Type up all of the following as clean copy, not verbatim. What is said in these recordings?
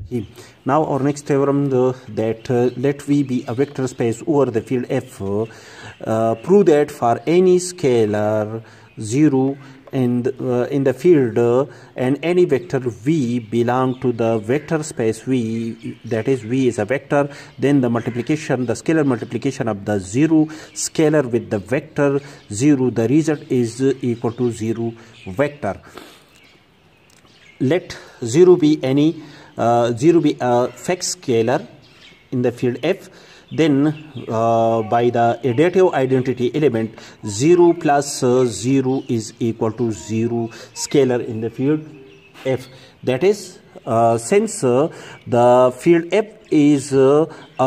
Now our next theorem that let V be a vector space over the field F. Prove that for any scalar 0 in the field and any vector V belong to the vector space V, that is V is a vector, then the multiplication, the scalar multiplication of the 0 scalar with the vector 0, the result is equal to 0 vector. Let 0 be any 0 be a fixed scalar in the field F, then by the additive identity element 0 plus 0 is equal to 0 scalar in the field F. That is, since the field F is an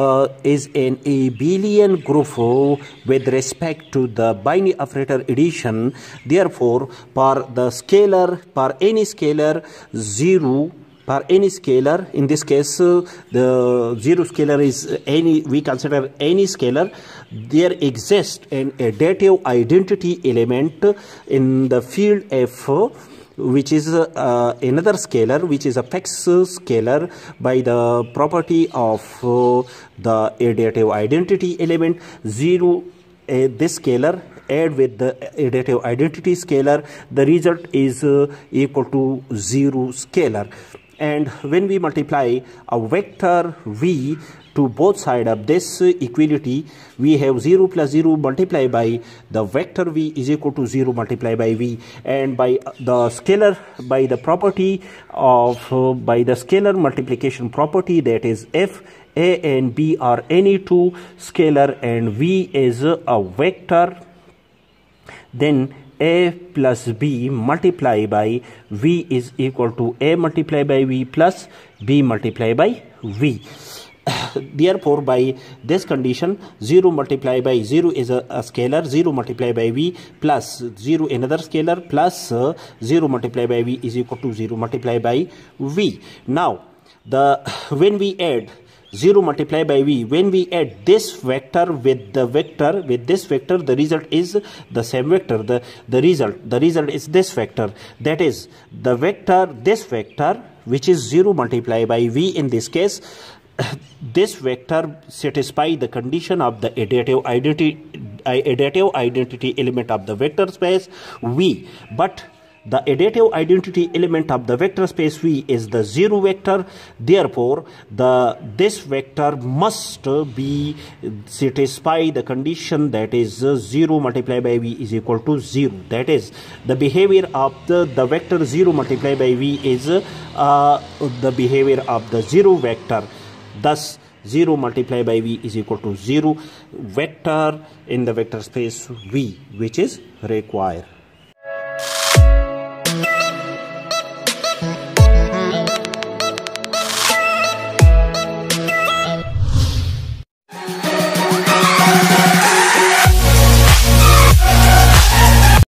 abelian group with respect to the binary operator addition, therefore for the scalar, for any scalar 0, for any scalar, in this case the 0 scalar is any, we consider any scalar, there exists an additive identity element in the field F, which is another scalar, which is a fixed scalar by the property of the additive identity element 0. This scalar add with the additive identity scalar, the result is equal to 0 scalar. And when we multiply a vector V to both sides of this equality, we have 0 plus 0 multiplied by the vector V is equal to 0 multiplied by V, and by the scalar, by the property of by the scalar multiplication property, that is F, A and B are any two scalar and V is a vector, then A plus B multiplied by V is equal to A multiplied by V plus B multiplied by V. Therefore, by this condition, 0 multiplied by 0 is a scalar, 0 multiplied by V plus 0 another scalar plus 0 multiplied by V is equal to 0 multiplied by V. Now, when we add 0 multiplied by V, when we add this vector with the vector, with this vector, the result is the same vector. The result is this vector, that is the vector, this vector which is 0 multiplied by V in this case. This vector satisfies the condition of the additive identity element of the vector space V, but the additive identity element of the vector space V is the 0 vector. Therefore, this vector must be satisfy the condition, that is 0 multiplied by V is equal to 0. That is, the behavior of the vector 0 multiplied by V is the behavior of the 0 vector. Thus, 0 multiplied by V is equal to 0 vector in the vector space V, which is required.